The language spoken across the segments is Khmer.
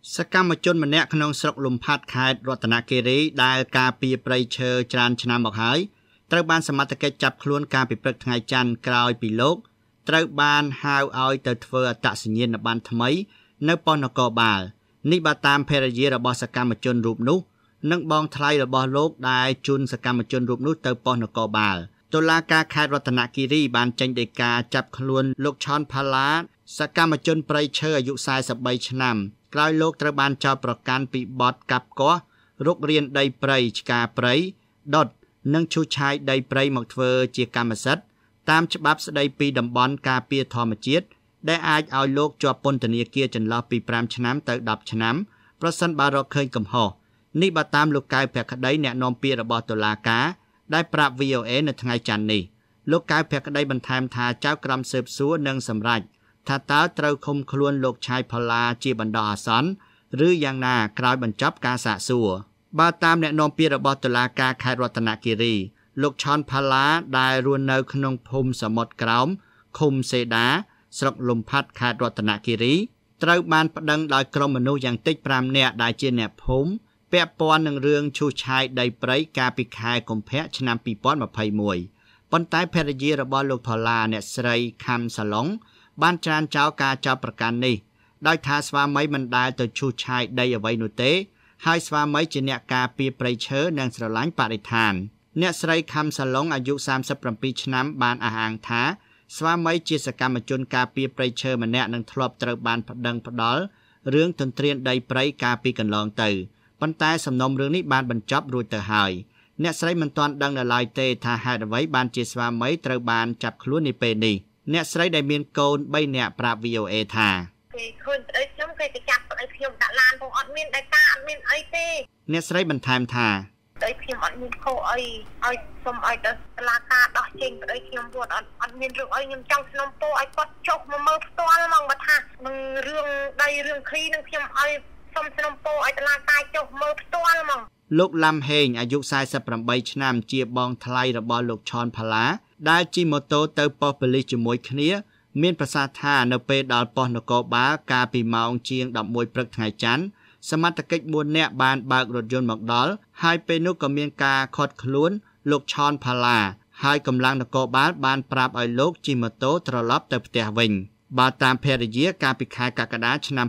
សកម្មជនម្នាក់ក្នុងស្រុកលំផាត់ខេត្តរតនគិរីដែលការពារព្រៃឈើច្រើនឆ្នាំមកហើយត្រូវបានសមត្ថកិច្ចចាប់ខ្លួនកាលពីព្រឹកថ្ងៃច័ន្ទក្រោយពីលោកត្រូវបានហៅឲ្យទៅធ្វើអត្តសញ្ញាណប័ណ្ណថ្មីនៅប៉ុស្តិ៍នគរបាលនេះបើតាមភរិយារបស់សកម្មជនរូបនោះនិងបងថ្លៃរបស់លោកដែលជូនសកម្មជនរូបនោះទៅប៉ុស្តិ៍នគរបាលតុលាការខេត្តរតនគិរីបានចេញដីកាចាប់ខ្លួនលោកឆនផាឡាសកម្មជនព្រៃឈើអាយុ43ឆ្នាំក្រោយលោកត្រូវបានចោទប្រកាន់ពីបទកាប់គាស់រុករានដីព្រៃឆ្ការព្រៃដុតនិងឈូសឆាយដីព្រៃមកធ្វើជាកម្មសិទ្ធិតាមច្បាប់ស្តីពីតំបន់ការពារធម្មជាតិដែលអាចឲ្យលោកជាប់ពន្ធនាគារចន្លោះពី5ឆ្នាំទៅ10ឆ្នាំប្រសិនបើរកឃើញកំហុសនេះបើតាមលោកកៅភក្តីអ្នកនាំពាក្យរបស់តុលាការដែលប្រាប់ VOA នៅថ្ងៃច័ន្ទនេះលោកកៅភក្តីបន្ថែមថាចៅក្រមស៊ើបសួរនឹងសម្រេចថាតើត្រូវឃុំខ្លួនលោកឆាយផល្លាជាបណ្ដោះអាសន្នឬយ៉ាងណាក្រោយបញ្ចប់ការសាកសួរបើតាមអ្នកនាំពាក្យរបស់តុលាការខេត្តរតនគិរីលោកឆនផល្លាដែលរស់នៅក្នុងភូមិសមុទ្រក្រោមឃុំសេដាស្រុកលំផាត់ខេត្តរតនគិរីត្រូវបានប្តឹងដោយក្រុមមនុស្សយ៉ាងតិច5នាក់ដែលជាអ្នកភូមិពាក់ព័ន្ធនឹងរឿងឈូសឆាយដីព្រៃកាលពីខែកុម្ភៈឆ្នាំ2021ប៉ុន្តែភរិយារបស់លោកផល្លាអ្នកស្រីខំសាឡុងបានច្រានចោលការចោទប្រកាន់នេះដោយថាស្វាមីមិនដែលទៅឈូសឆាយដីអ្វីនោះទេហើយស្វាមីជាអ្នកការពារព្រៃឈើនិងស្រឡាញ់បរិស្ថានអ្នកស្រីខំសាឡុងអាយុ37ឆ្នាំបានអះអាងថាស្វាមីជាសកម្មជនការពារព្រៃឈើម្នាក់នឹងធ្លាប់ត្រូវបានប្តឹងផ្តល់រឿងទន្ទ្រានដីព្រៃកាលពីកន្លងទៅប៉ុន្តែសំណុំរឿងនេះបានបញ្ចប់រួចទៅហើយអ្នកស្រីមិនទាន់ដឹងដល់ឡើយទេថាហេតុអ្វីបានជាស្វាមីត្រូវបានចាប់ខ្លួននាពេលនេះអ្នកស្រីដែលមានកូន3នាក់ប្រាប់ VOA ថាគេឃើញប្តីខ្ញុំគេទៅចាប់ប្តីខ្ញុំដាក់ឡានផងអត់មានដីកាអត់មានអីទេអ្នកស្រីបន្ថែមថាប្តីខ្ញុំអត់មានខុសអីឲ្យសុំឲ្យទៅតុលាការដោះចេញប្តីខ្ញុំគាត់អត់មានរឿងអីខ្ញុំចង់ស្នំពោឲ្យគាត់ចុះមកមើលផ្ទាល់ហ្មងបើថានឹងរឿងដីរឿងឃ្លីនឹងខ្ញុំឲ្យសុំស្នំពោឲ្យតុលាការចុះមើលផ្ទាល់ហ្មងលោកឡាំហេងអាយុ48ឆ្នាំជាបងថ្លៃរបស់លោកឆនផល្លាដែលជិះម៉ូតូទៅប៉ុស្តិ៍ប៉ូលីសជាមួយគ្នាមានប្រសាសន៍ថានៅពេលដល់ប៉ុស្តិ៍នគរបាលកាលពីម៉ោងជាង11ព្រឹកថ្ងៃច័ន្ទសមត្ថកិច្ច4នាក់បានបើករថយន្តមកដល់ហើយពេលនោះក៏មានការឃាត់ខ្លួនលោកឆនផល្លាហើយកម្លាំងនគរបាលបានប្រាប់ឲ្យលោកជិះម៉ូតូត្រឡប់ទៅផ្ទះវិញបើតាមភរិយាកាលពីខែកក្កដាឆ្នាំ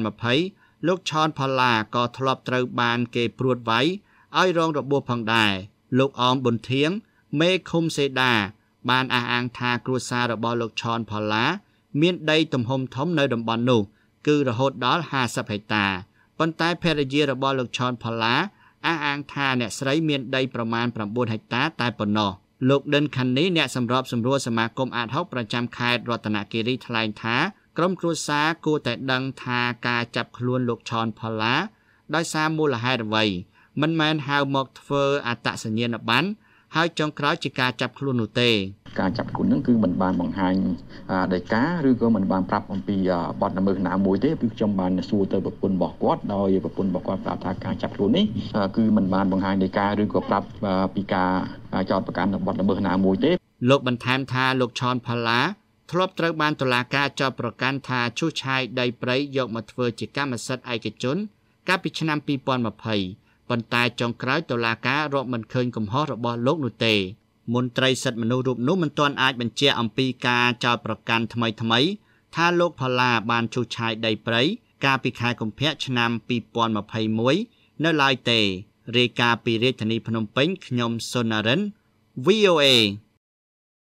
2020លោកឆនផល្លាក៏ធ្លាប់ត្រូវបានគេព្រួតវាយឲ្យរងរបួសផងដែរលោកអមប៊ុនធៀងមេឃុំសេដាបានអះអាងថាគ្រួសាររបស់លោកឆនផល្លាមានដីទំហំធំនៅតំបន់នោះគឺរហូតដល់50ហិកតាប៉ុន្តែភរិយារបស់លោកឆនផល្លាអះអាងថាអ្នកស្រីមានដីប្រមាណ9ហិកតាតែប៉ុណ្ណោះលោកដិនខានីអ្នកសម្របសម្រួលសមាគមអាត60ប្រចាំខេត្តរតនគិរីថ្លែងថាក្រុមគ្រួសារគួរតែដឹងថាការចាប់ខ្លួនលោកឆនផល្លាដោយសារមូលហេតុអ្វីមិនមែនហៅមកធ្វើអត្តសញ្ញាណប័ណ្ណហើយចុងក្រោយជាការចាប់ខ្លួននោះទេការចាប់ខ្លួននឹងគឺមិនបានបង្ហាញដីកាឬក៏មិនបានប្រាប់អំពីបទល្មើសណាមួយទេគឺខ្ញុំបានសួរទៅប្រពន្ធរបស់គាត់ដោយប្រពន្ធរបស់គាត់ប្រាប់ថាការចាប់ខ្លួននេះគឺមិនបានបង្ហាញដីកាឬក៏ប្រាប់ពីការចោទប្រកាន់បទល្មើសណាមួយទេលោកបន្ថែមថាលោកឆនផល្លាធ្លាប់ត្រូវបានតុលាការចោទប្រកាន់ថាឈូសឆាយដីព្រៃយកមកធ្វើជាកម្មសិទ្ធិឯកជនកាលពីឆ្នាំ2020ប៉ុន្តែចុងក្រោយតុលាការរកមិនឃើញកំហុសរបស់លោកនោះទេមន្ត្រីសិទ្ធិមនុស្សរូបនោះមិនទាន់អាចបញ្ជាក់អំពីការចោទប្រកាន់ថ្មីថាលោកផល្លាបានឈូសឆាយដីព្រៃកាលពីខែកុម្ភៈឆ្នាំ2021នៅឡើយទេរាយការណ៍ពីរាជធានីភ្នំពេញខ្ញុំសុននរិន VOA